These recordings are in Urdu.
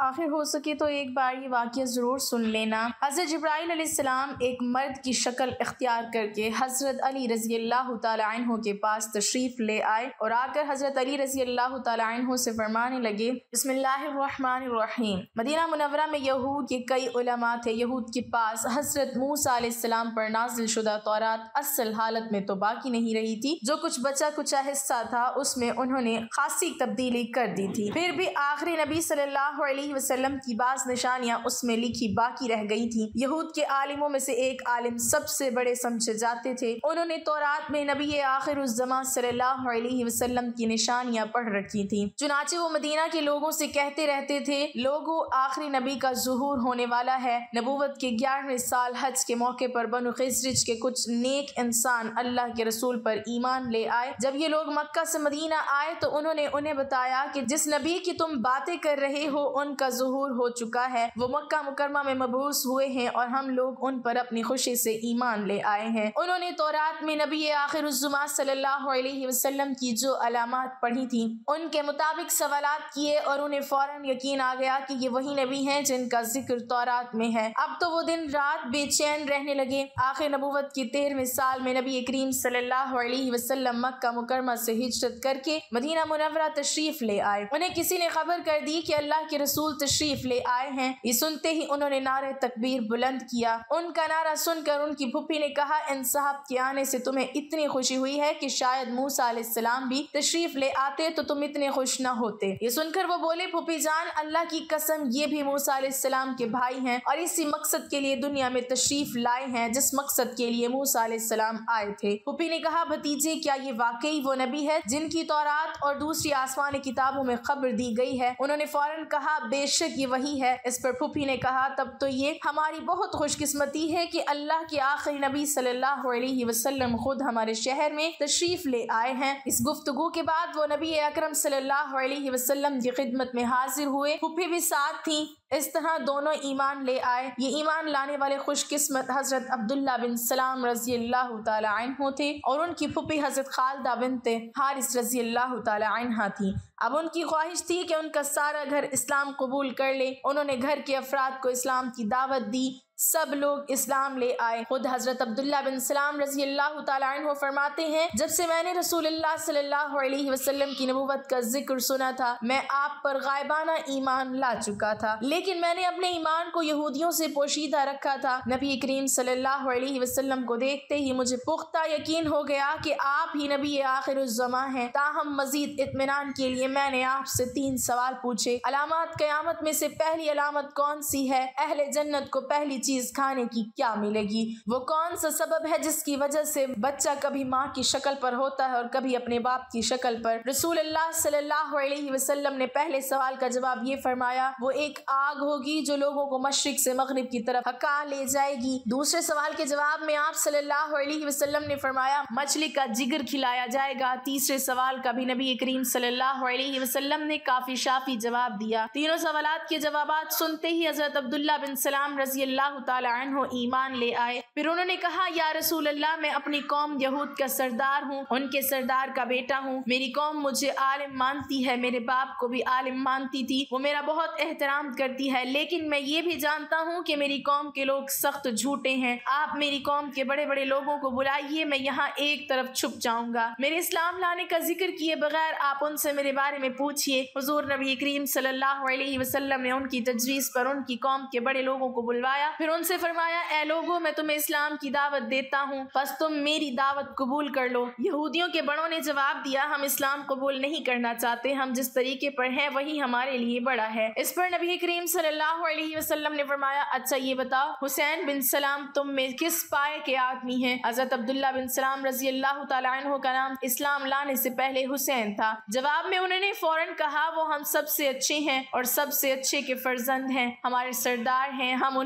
آخر ہو سکے تو ایک بار یہ واقعہ ضرور سن لینا۔ حضرت جبرائیل علیہ السلام ایک مرد کی شکل اختیار کر کے حضرت علی رضی اللہ تعالی عنہ کے پاس تشریف لے آئے اور آ کر حضرت علی رضی اللہ تعالی عنہ سے فرمانے لگے، بسم اللہ الرحمن الرحیم۔ مدینہ منورہ میں یہود کے کئی علماء تھے۔ یہود کے پاس حضرت موسیٰ علیہ السلام پر نازل شدہ تورات اصل حالت میں تو باقی نہیں رہی تھی، جو کچھ بچا کچا حصہ تھا اس میں انہوں نے خاصی تبدیلی کر دی تھی۔ پھر بھی آخری نبی صلی اللہ علیہ وسلم کی بعض نشانیاں اس میں لکھی باقی رہ گئی تھیں۔ یہود کے عالموں میں سے ایک عالم سب سے بڑے سمجھے جاتے تھے، انہوں نے تورات میں نبی آخر الزمان صلی اللہ علیہ وسلم کی نشانیاں پڑھ رکھی تھیں۔ چنانچہ وہ مدینہ کے لوگوں سے کہتے رہتے تھے، لوگوں آخری نبی کا ظہور ہونے والا ہے۔ نبوت کے 11ویں سال حج کے موقع پر بنو خزرج کے کچھ نیک انسان اللہ کے رسول پر ایمان لے آئے۔ جب یہ لوگ مکہ سے مدینہ آئے تو انہوں نے انہیں بتایا کہ جس نبی کی تم باتیں کر رہے ہو ان کا ظہور ہو چکا ہے، وہ مکہ مکرمہ میں مبعوث ہوئے ہیں اور ہم لوگ ان پر اپنی خوشی سے ایمان لے آئے ہیں۔ انہوں نے تورات میں نبی آخر الزمان صلی اللہ علیہ وسلم کی جو علامات پڑھی تھیں ان کے مطابق سوالات کیے اور انہیں فوراً یقین آ گیا کہ یہ وہی نبی ہیں جن کا ذکر تورات میں ہے۔ اب تو وہ دن رات بے چین رہنے لگے۔ آخر نبوت کی 13ویں سال میں نبی کریم صلی اللہ علیہ وسلم مکہ مکرمہ سے ہجرت کر کے مدینہ منورہ تشریف لے آئے۔ انہیں کسی نے خبر کر دی کہ اللہ کے رسول تشریف لے آئے ہیں۔ یہ سنتے ہی انہوں نے نعرہ تکبیر بلند کیا۔ ان کا نعرہ سن کر ان کی پھوپھی نے کہا، ان صاحب کے آنے سے تمہیں اتنی خوشی ہوئی ہے کہ شاید موسیٰ علیہ السلام بھی تشریف لے آتے تو تم اتنے خوش نہ ہوتے۔ یہ سن کر وہ بولے، پھوپھی جان، اللہ کی قسم یہ بھی موسیٰ علیہ السلام کے بھائی ہیں اور اسی مقصد کے لیے دنیا میں تشریف لائے ہیں جس مقصد کے لیے موسیٰ علیہ السلام آئے تھے۔ پھوپھی نے کہا، بھتیجے کیا یہ واقعی وہ نبی ہے جن کی تورات اور دوسری آسمانی کتابوں میں خبر دی گئی ہے؟ انہوں نے فوراً کہا، بے شک یہ وہی ہے۔ اس پر پھوپھی نے کہا، تب تو یہ ہماری بہت خوش قسمتی ہے کہ اللہ کے آخری نبی صلی اللہ علیہ وسلم خود ہمارے شہر میں تشریف لے آئے ہیں۔ اس گفتگو کے بعد وہ نبی اکرم صلی اللہ علیہ وسلم کی خدمت میں حاضر ہوئے۔ پھوپھی بھی ساتھ تھیں۔ اس طرح دونوں ایمان لے آئے۔ یہ ایمان لانے والے خوش قسمت حضرت عبداللہ بن سلام رضی اللہ تعالی عنہ تھے اور ان کی پھوپھی حضرت خالدہ بنت حارث رضی اللہ تعالی عنہ تھی۔ اب ان کی خواہش تھی کہ ان کا سارا گھر اسلام قبول کر لے۔ انہوں نے گھر کے افراد کو اسلام کی دعوت دی۔ سب لوگ اسلام لے آئے۔ خود حضرت عبداللہ بن سلام رضی اللہ تعالی عنہ فرماتے ہیں، جب سے میں نے رسول اللہ صلی اللہ علیہ وسلم کی نبوت کا ذکر سنا تھا میں آپ پر غائبانہ ایمان لا چکا تھا، لیکن میں نے اپنے ایمان کو یہودیوں سے پوشیدہ رکھا تھا۔ نبی کریم صلی اللہ علیہ وسلم کو دیکھتے ہی مجھے پختہ یقین ہو گیا کہ آپ ہی نبی آخر الزمان ہیں۔ تاہم مزید اطمینان کے لیے میں نے آپ سے 3 سوال پوچھے۔ علامات قیامت میں سے پہلی علامت کون سی ہے؟ اہل جنت کو پہلی چیز کھانے کی کیا ملے گی؟ وہ کون سا سبب ہے جس کی وجہ سے بچہ کبھی ماں کی شکل پر ہوتا ہے اور کبھی اپنے باپ کی شکل پر؟ رسول اللہ صلی اللہ علیہ وسلم نے پہلے سوال کا جواب یہ فرمایا، وہ ایک آگ ہوگی جو لوگوں کو مشرق سے مغرب کی طرف ہکا لے جائے گی۔ دوسرے سوال کے جواب میں آپ صلی اللہ علیہ وسلم نے فرمایا، مچھلی کا جگر کھلایا جائے گا۔ تیسرے سوال کا بھی نبی کریم صلی اللہ علیہ وسلم نے کافی شافی جواب دیا۔ تینوں سوالات کے جوابات سنتے ہی حضرت عبداللہ بن سلام رضی اللہ تعالی عنہ ایمان لے آئے۔ پھر انہوں نے کہا، یا رسول اللہ، میں اپنی قوم یہود کا سردار ہوں، ان کے سردار کا بیٹا ہوں۔ میری قوم مجھے عالم مانتی ہے، میرے باپ کو بھی عالم مانتی تھی، وہ میرا بہت احترام کرتی ہے، لیکن میں یہ بھی جانتا ہوں کہ میری قوم کے لوگ سخت جھوٹے ہیں۔ آپ میری قوم کے بڑے بڑے لوگوں کو بلائیے، میں یہاں ایک طرف چھپ جاؤں گا۔ میرے اسلام لانے کا ذکر کیے بغیر آپ ان سے میرے بارے میں پوچھئے۔ حضور نبی کریم صلی اللہ علیہ وسلم نے ان کی تجویز پر ان کی قوم کے بڑے لوگوں کو بلوایا، پھر ان سے فرمایا، اے لوگوں، میں تمہیں اسلام کی دعوت دیتا ہوں، بس تم میری دعوت قبول کر لو۔ یہودیوں کے بڑوں نے جواب دیا، ہم اسلام قبول نہیں کرنا چاہتے، ہم جس طریقے پر ہیں وہی ہمارے لیے بڑا ہے۔ اس پر نبی کریم صلی اللہ علیہ وسلم نے فرمایا، اچھا یہ بتاؤ حسین بن سلام تم میں کس پائے کے آدمی ہیں؟ حضرت عبداللہ بن سلام رضی اللہ تعالی عنہ کا نام اسلام لانے سے پہلے حسین تھا۔ جواب میں انہوں نے فوراً کہا، وہ ہم سب سے اچھے ہیں اور سب سے اچھے کے فرزند ہیں، ہمارے سردار ہیں، ہم ان کے برابر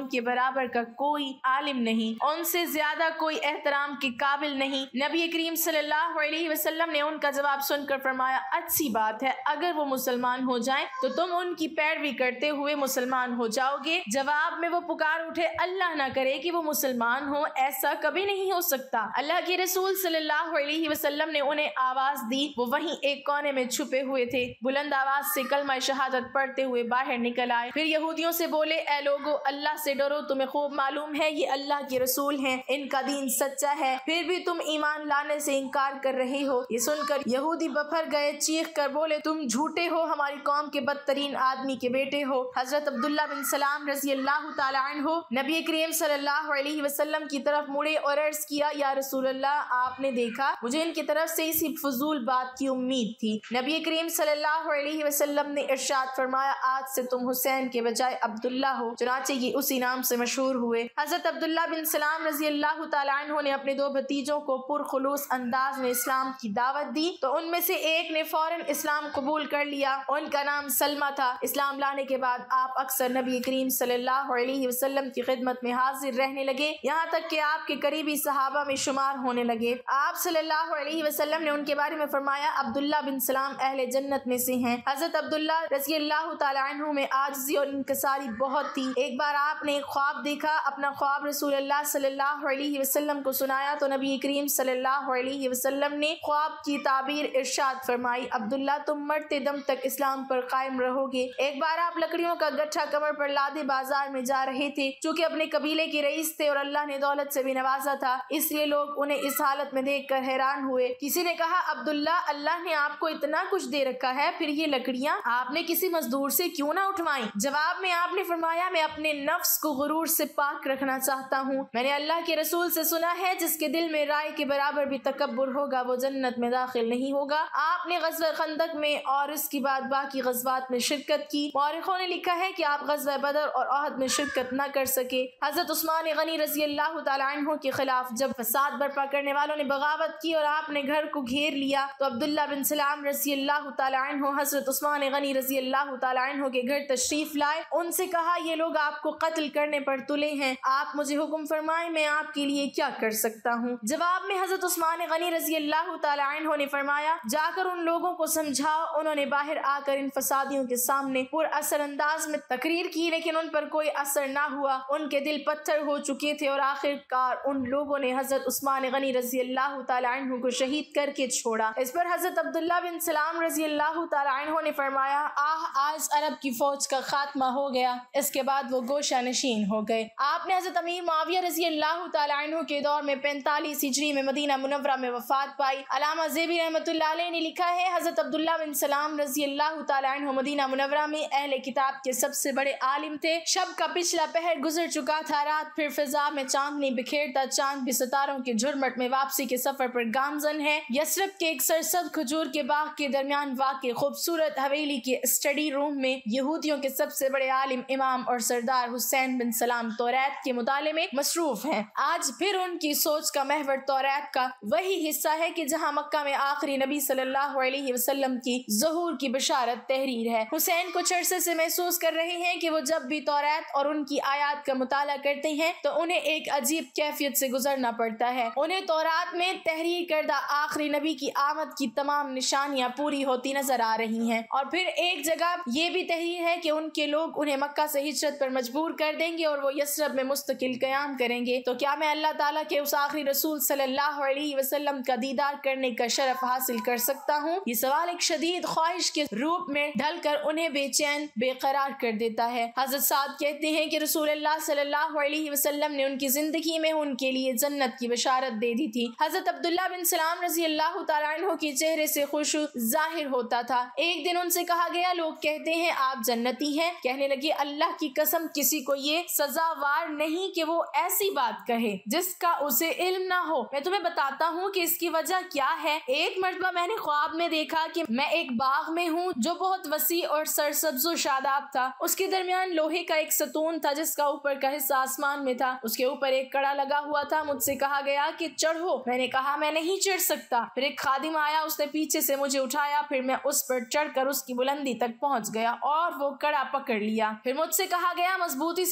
برابر کا کوئی عالم نہیں، ان سے زیادہ کوئی احترام کے قابل نہیں۔ نبی کریم صلی اللہ علیہ وسلم نے ان کا جواب سن کر فرمایا اچھی بات ہے، اگر وہ مسلمان ہو جائیں تو تم ان کی پیروی کرتے ہوئے مسلمان ہو جاؤ گے۔ جواب میں وہ پکار اٹھے اللہ نہ کرے کہ وہ مسلمان ہو، ایسا کبھی نہیں ہو سکتا۔ اللہ کے رسول صلی اللہ علیہ وسلم نے انہیں آواز دی، وہ وہیں ایک کونے میں چھپے ہوئے تھے، بلند آواز سے کلمہ شہادت پڑھتے ہوئے باہر نکل آئے۔ پھر یہودیوں سے بولے اے لوگو اللہ سے ڈرو، تمہیں خوب معلوم ہے یہ اللہ کے رسول ہیں، ان کا دین سچا ہے، پھر بھی تم ایمان لانے سے انکار کر رہے ہو۔ یہ سن کر یہودی بپھر گئے، چیخ کر بولے تم جھوٹے ہو، ہماری قوم کے بدترین آدمی کے بیٹے ہو۔ حضرت عبداللہ بن سلام رضی اللہ تعالی عنہ نبی کریم صلی اللہ علیہ وسلم کی طرف مڑے اور عرض کیا یا رسول اللہ آپ نے دیکھا مجھے ان کی طرف سے اسی فضول بات کی امید تھی۔ نبی کریم صلی اللہ علیہ وسلم نے ارشاد فرمایا آج سے تم حسین کے بجائے عبداللہ ہو، چنانچہ یہ اسی نام سے مشہور ہوئے۔ حضرت عبداللہ بن سلام رضی اللہ تعالی عنہ نے اپنے دو بھتیجوں کو پرخلوص انداز میں اسلام کی دعوت دی تو ان میں سے ایک نے فوراً اسلام قبول کر لیا، ان کا نام سلمہ تھا۔ اسلام لانے کے بعد آپ اکثر نبی کریم صلی اللہ علیہ وسلم کی خدمت میں حاضر رہنے لگے، یہاں تک کہ آپ کے قریبی صحابہ میں شمار ہونے لگے۔ آپ صلی اللہ علیہ وسلم نے ان کے بارے میں فرمایا عبداللہ بن سلام اہل جنت میں سے ہیں۔ حضرت عبداللہ رضی اللہ تعالی عنہ میں عاجزی اور انکساری بہت تھی۔ ایک بار آپ نے ایک خواب دیکھا، اپنا خواب رسول اللہ صلی اللہ علیہ وسلم کو سنایا تو نبی کریم صلی اللہ علیہ وسلم نے خواب کی تعبیر ارشاد فرمائی عبداللہ تم مرتے دم تک اسلام پر قائم رہو گے۔ ایک بار آپ لکڑیوں کا گٹھا کمر پر لادے بازار میں جا رہے تھے، چونکہ اپنے قبیلے کے رئیس تھے اور اللہ نے دولت سے بھی نوازا تھا، اس لیے لوگ انہیں اس حالت میں دیکھ کر حیران ہوئے۔ کسی نے کہا عبداللہ اللہ نے آپ کو اتنا کچھ دے رکھا ہے، پھر یہ لکڑیاں آپ نے کسی مزدور سے کیوں نہ اٹھوائیں؟ جواب میں آپ نے فرمایا میں اپنے نفس کو غرور سے پاک رکھنا چاہتا ہوں، میں نے اللہ کے رسول سے سنا ہے جس کے دل میں رائے کے برابر بھی تکبر ہوگا وہ جنت میں داخل نہیں ہوگا۔ آپ نے غزوہ خندق میں اور اس کے بعد باقی غزوات میں شرکت کی۔ مورخوں نے لکھا ہے کہ آپ غزوہ بدر اور احد میں شرکت نہ کر سکے۔ حضرت عثمان غنی رضی اللہ تعالی عنہ کے خلاف جب فساد برپا کرنے والوں نے بغاوت کی اور آپ نے گھر کو گھیر لیا تو عبداللہ بن سلام رضی اللہ تعالی عنہ حضرت عثمان غنی رضی اللہ تعالی عنہ کے گھر تشریف لائے، ان سے کہا یہ لوگ آپ کو قتل کرنے پر تلے ہیں، آپ مجھے حکم فرمائیں میں آپ کے لیے کیا کر سکتا ہوں؟ جواب میں حضرت عثمان غنی رضی اللہ تعالی عنہ نے فرمایا جا کر ان لوگوں کو سمجھاؤ۔ انہوں نے باہر آ کر ان فسادیوں کے سامنے پر اثر انداز میں تقریر کی لیکن ان پر کوئی اثر نہ ہوا، ان کے دل پتھر ہو چکے تھے اور آخر کار ان لوگوں نے حضرت عثمان غنی رضی اللہ تعالی عنہ کو شہید کر کے چھوڑا۔ اس پر حضرت عبداللہ بن سلام رضی اللہ تعالی عنہ نے فرمایا آج عرب کی فوج کا خاتمہ ہو گیا۔ اس کے بعد وہ گوشہ نشین ہو گئے۔ آپ نے حضرت امیر معاویہ رضی اللہ تعالی عنہ کے دور میں 45 ہجری میں مدینہ منورہ میں وفات پائی۔ علامہ زیبی رحمۃ اللہ علیہ نے لکھا ہے حضرت عبداللہ بن سلام رضی اللہ تعالی عنہ مدینہ منورہ میں اہل کتاب کے سب سے بڑے عالم تھے۔ شب کا پچھلا پہر گزر چکا تھا، رات پھر فضا میں چاندنی بکھیرتا، چاند بھی ستاروں کے جھرمٹ میں واپسی کے سفر پر گامزن ہے۔ یثرب کے ایک سرسبز کھجور کے باغ کے درمیان واقع خوبصورت حویلی کے اسٹڈی روم میں یہودیوں کے سب سے بڑے عالم امام اور سردار حسین بن سلام توریت کے مطالعے میں مصروف ہیں۔ آج پھر ان کی سوچ کا محور توریت کا وہی حصہ ہے کہ جہاں مکہ میں آخری نبی صلی اللہ علیہ وسلم کی ظہور کی بشارت تحریر ہے۔ حسین کچھ عرصے سے محسوس کر رہے ہیں کہ وہ جب بھی توریت اور ان کی آیات کا مطالعہ کرتے ہیں تو انہیں ایک عجیب کیفیت سے گزرنا پڑتا ہے۔ انہیں تورات میں تحریر کردہ آخری نبی کی آمد کی تمام نشانیاں پوری ہوتی نظر آ رہی ہیں، اور پھر ایک جگہ یہ بھی تحریر ہے کہ ان کے لوگ انہیں مکہ سے ہجرت پر مجبور کر دیں گے اور وہ یثرب میں مستقل قیام کریں گے۔ تو کیا میں اللہ تعالیٰ کے اس آخری رسول صلی اللہ علیہ وسلم کا دیدار کرنے کا شرف حاصل کر سکتا ہوں؟ یہ سوال ایک شدید خواہش کے روپ میں ڈھل کر انہیں بے چین بے قرار کر دیتا ہے۔ حضرت سعد کہتے ہیں کہ رسول اللہ صلی اللہ علیہ وسلم نے ان کی زندگی میں ان کے لیے جنت کی بشارت دے دی تھی۔ حضرت عبداللہ بن سلام رضی اللہ تعالی عنہ کے چہرے سے خوشی ظاہر ہوتا تھا۔ ایک دن ان سے کہا گیا لوگ کہتے ہیں آپ جنتی ہیں، کہنے لگے اللہ کی قسم کسی کو یہ سزاوار نہیں کہ وہ ایسی بات کہے جس کا اسے علم نہ ہو۔ میں تمہیں بتاتا ہوں کہ اس کی وجہ کیا ہے۔ ایک مرتبہ میں نے خواب میں دیکھا کہ میں ایک باغ میں ہوں جو بہت وسیع اور سرسبز و شاداب تھا۔ اس کے درمیان لوہے کا ایک ستون تھا جس کا اوپر کا حصہ آسمان میں تھا، اس کے اوپر ایک کڑا لگا ہوا تھا۔ مجھ سے کہا گیا کہ چڑھو، میں نے کہا میں نہیں چڑھ سکتا۔ پھر ایک خادم آیا، اس نے پیچھے سے مجھے اٹھایا، پھر میں اس پر چڑھ کر اس کی بلندی تک پہنچ گیا اور وہ کڑا پکڑ لیا۔ پھر مجھ سے کہا گیا مضبوطی سے پکڑے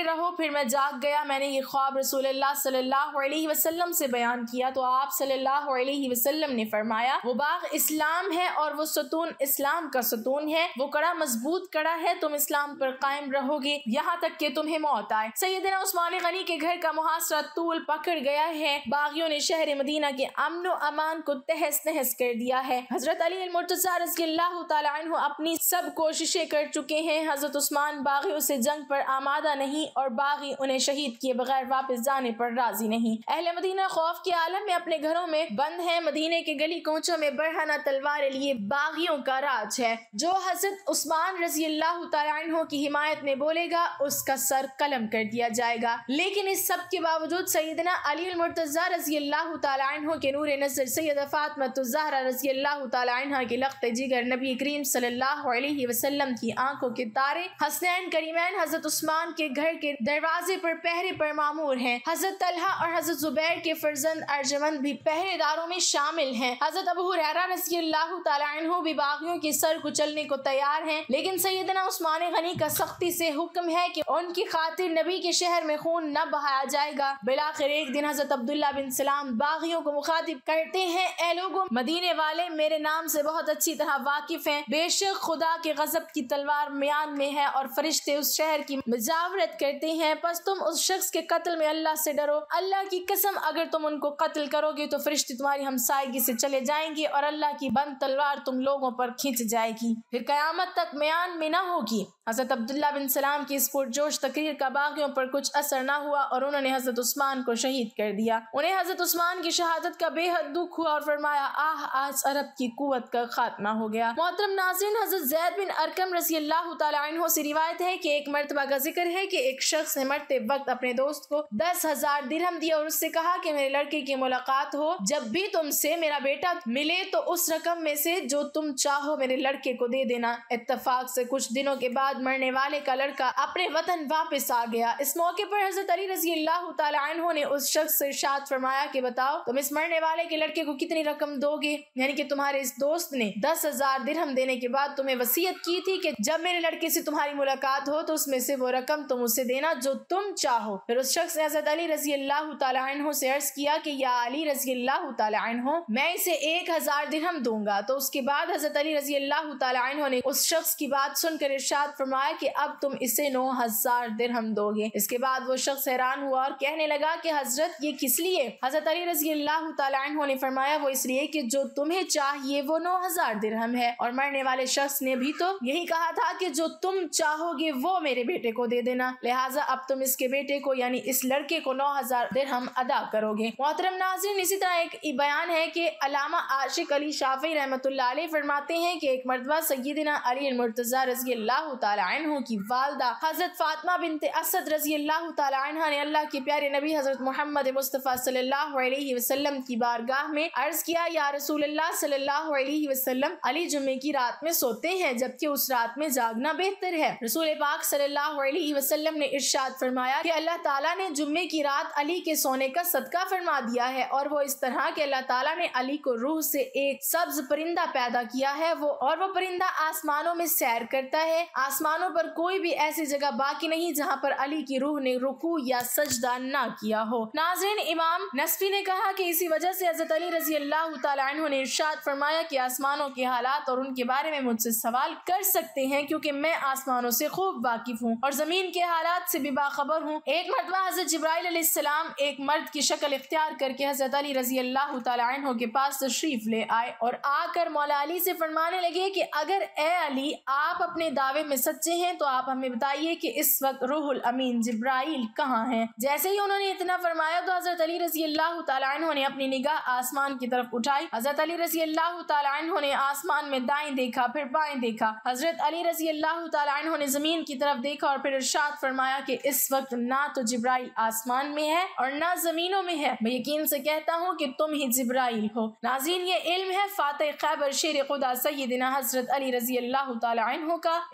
رہو۔ پھر میں جاگ گیا، میں نے یہ خواب رسول اللہ صلی اللہ علیہ وسلم سے بیان کیا تو آپ صلی اللہ علیہ وسلم نے فرمایا وہ باغ اسلام ہے اور وہ ستون اسلام کا ستون ہے، وہ کڑا مضبوط کڑا ہے، تم اسلام پر قائم رہو گے یہاں تک کہ تمہیں موت آئے۔ سیدنا عثمان غنی کے گھر کا محاصرہ طول پکڑ گیا ہے، باغیوں نے شہر مدینہ کے امن و امان کو تہس نہس کر دیا ہے۔ حضرت علی المرتضیٰ رضی اللہ تعالی عنہ اپنی سب کوششیں کر چکے ہیں، حضرت عثمان باغیوں سے جنگ پر آمادہ نہیں اور باغی انہیں شہید کیے بغیر واپس جانے پر راضی نہیں۔ اہل مدینہ خوف کے عالم میں اپنے گھروں میں بند ہیں، مدینے کے گلی کوچوں میں برہنہ تلواریں لیے باغیوں کا راج ہے۔ جو حضرت عثمان رضی اللہ تعالی عنہ کی حمایت میں بولے گا اس کا سر قلم کر دیا جائے گا۔ لیکن اس سب کے باوجود سیدنا علی المرتضیٰ رضی اللہ تعالی عنہ کے نور نظر، سیدہ فاطمہ الزہرا رضی اللہ تعالی عنہ کے لخت جگر، نبی کریم صلی اللہ علیہ وسلم کی آنکھوں کے تارے، حسنین کریمین حضرت عثمان کے گھر کے دروازے پر پہرے پر مامور ہیں۔ حضرت طلحہ اور حضرت زبیر کے فرزند ارجمند بھی پہرے داروں میں شامل ہیں۔ حضرت ابو ہریرہ رضی اللہ تعالی عنہ بھی باغیوں کے سر کچلنے کو تیار ہیں، لیکن سیدنا عثمان غنی کا سختی سے حکم ہے کہ ان کی خاطر نبی کے شہر میں خون نہ بہایا جائے گا۔ بالآخر ایک دن حضرت عبداللہ بن سلام باغیوں کو مخاطب کرتے ہیں، اے لوگوں، مدینے والے میرے نام سے بہت اچھی طرح واقف ہیں، بے شک خدا کے غضب کی تلوار میان میں ہے اور فرشتے اس شہر کی مجاورت کرتے ہیں، پس تم اس شخص کے قتل میں اللہ سے ڈرو۔ اللہ کی قسم اگر تم ان کو قتل کرو گے تو فرشتے تمہاری ہمسائیگی سے چلے جائیں گے اور اللہ کی بند تلوار تم لوگوں پر کھینچ جائے گی، پھر قیامت تک میان میں نہ ہوگی۔ حضرت عبداللہ بن سلام کی اس پرجوش تقریر کا باغیوں پر کچھ اثر نہ ہوا اور انہوں نے حضرت عثمان کو شہید کر دیا۔ انہیں حضرت عثمان کی شہادت کا بے حد دکھ ہوا اور فرمایا آج عرب کی قوت کا خاتمہ ہو گیا۔ محترم ناظرین، حضرت زید بن ارقم رضی اللہ تعالی عنہ سے روایت ہے کہ ایک مرتبہ کا ذکر ہے کہ ایک شخص نے مرتے وقت اپنے دوست کو 10,000 درہم دیا اور اس سے کہا کہ میرے لڑکے کی ملاقات ہو، جب بھی تم سے میرا بیٹا ملے تو اس رقم میں سے جو تم چاہو میرے لڑکے کو دے دینا۔ اتفاق سے کچھ دنوں کے بعد مرنے والے کا لڑکا اپنے وطن واپس آ گیا۔ اس موقع پر حضرت علی رضی اللہ تعالی عنہ نے اس شخص سے ارشاد فرمایا کہ بتاؤ تم اس مرنے والے کے لڑکے کو کتنی رقم دو گے؟ یعنی کہ تمہارے اس دوست نے 10,000 درہم دینے کے بعد تمہیں وصیت کی تھی کہ جب میرے لڑکے سے تمہاری ملاقات ہو تو اس میں سے وہ رقم تم اسے دینا جو تم چاہو۔ پھر اس شخص نے حضرت علی رضی اللہ تعالی عنہ سے عرض کیا کہ یا علی رضی اللہ تعالی عنہ، میں اسے 1,000 درہم دوں گا۔ تو اس کے بعد حضرت علی رضی اللہ تعالی عنہ نے اس شخص کی بات سن کر ارشاد فرمایا کہ اب تم اسے 9,000 درہم دو گے۔ اس کے بعد وہ شخص حیران ہوا اور کہنے لگا کہ حضرت یہ کس لیے؟ حضرت علی رضی اللہ تعالی عنہ نے فرمایا وہ اس لیے کہ جو تمہیں چاہیے وہ 9,000 درہم ہے، اور مرنے والے شخص نے بھی تو یہی کہا تھا کہ جو تم چاہو گے وہ میرے بیٹے کو دے دینا، لہٰذا اب تم اس کے بیٹے کو یعنی اس لڑکے کو 9,000 درہم ادا کرو گے۔ محترم ناظرین، اسی طرح ایک بیان ہے کہ علامہ عاشق علی شافعی رحمۃ اللہ علیہ فرماتے ہیں کہ ایک مرتبہ سیدنا علی المرتضیٰ رضی اللہ تعالی عنہ کی والدہ حضرت فاطمہ بنت اسد رضی اللہ تعالی عنہ نے اللہ کے پیارے نبی حضرت محمد مصطفیٰ صلی اللہ علیہ وسلم کی بارگاہ میں عرض کیا، یا رسول اللہ صلی اللہ علیہ وسلم، علی جمعے کی رات میں سوتے ہیں جبکہ اس رات میں جاگنا بہتر ہے۔ رسول پاک صلی اللہ علیہ وسلم نے ارشاد فرمایا کہ اللہ تعالیٰ نے جمعے کی رات علی کے سونے کا صدقہ فرما دیا ہے، اور وہ اس طرح کہ اللہ تعالیٰ نے علی کو روح سے ایک سبز پرندہ پیدا کیا ہے، وہ پرندہ آسمانوں میں سیر کرتا ہے، آسمانوں پر کوئی بھی ایسی جگہ باقی نہیں جہاں پر علی کی روح نے رکوع یا سجدہ نہ کیا ہو۔ ناظرین، امام نصفی نے کہا کہ اسی وجہ سے حضرت علی رضی اللہ تعالی عنہ نے ارشاد فرمایا کہ آسمانوں کے حالات اور ان کے بارے میں مجھ سے سوال کر سکتے ہیں کیونکہ میں آسمانوں سے خوب واقف ہوں اور زمین کے حالات سے بھی باخبر ہوں۔ ایک مرتبہ حضرت جبرائیل علیہ السلام ایک مرد کی شکل اختیار کر کے حضرت علی رضی اللہ تعالی عنہ کے پاس تشریف لے آئے اور آ کر مولا علی سے فرمانے لگے کہ اگر اے علی آپ اپنے دعوے میں سچے ہیں تو آپ ہمیں بتائیے کہ اس وقت روح الامین جبرائیل کہاں ہیں؟ جیسے ہی انہوں نے اتنا فرمایا تو حضرت علی رضی اللہ تعالی عنہ نے اپنی نگاہ آسمان کی طرف اٹھائی۔ حضرت علی رضی اللہ تعالی عنہ نے آسمان میں دائیں دیکھا، پھر بائیں دیکھا۔ حضرت علی رضی اللہ تعالی عنہ نے زمین کی طرف دیکھا اور پھر ارشاد فرمایا کہ اس وقت نہ تو جبرائیل آسمان میں ہے اور نہ زمینوں میں ہے، میں یقین سے کہتا ہوں کہ تم ہی جبرائیل ہو۔ ناظرین، یہ علم ہے فاتح خیبر شیر خدا سیدنا حضرت علی رضی اللہ تعالی عنہ کا، اس لیے تو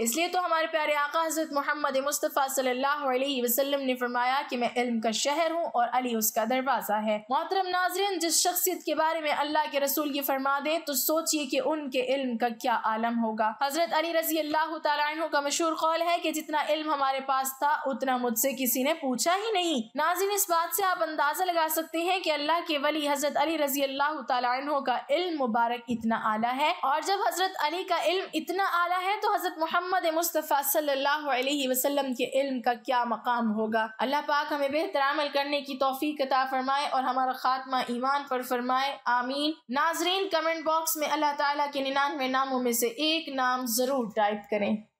ہمارے پیارے آقا حضرت محمد مصطفیٰ صلی اللہ علیہ وسلم نے فرمایا کہ میں علم کا شہر ہوں اور علی اس کا دروازہ ہے۔ محترم ناظرین، جس شخصیت کے بارے میں اللہ کے رسول یہ فرما دیں تو سوچئے کہ ان کے علم کا کیا عالم ہوگا۔ حضرت علی رضی اللہ تعالیٰ عنہ کا مشہور قول ہے کہ جتنا علم ہمارے پاس تھا اتنا مجھ سے کسی نے پوچھا ہی نہیں۔ ناظرین، اس بات سے آپ اندازہ لگا سکتے ہیں کہ اللہ کے ولی حضرت علی رضی اللہ تعالیٰ عنہ کا علم مبارک اتنا اعلیٰ ہے، اور جب حضرت علی کا علم اتنا اعلیٰ ہے تو حضرت محمد مصطفیٰ صلی اللہ علیہ وسلم کے علم کا کیا مقام ہوگا۔ اللہ پاک ہمیں بہتر عمل کرنے کی توفیق عطا فرمائے اور ہمارا خاتمہ ایمان پر فرمائے، آمین۔ ناظرین، کمنٹ باکس میں اللہ تعالیٰ کے 99 ناموں میں سے ایک نام ضرور ٹائپ کریں۔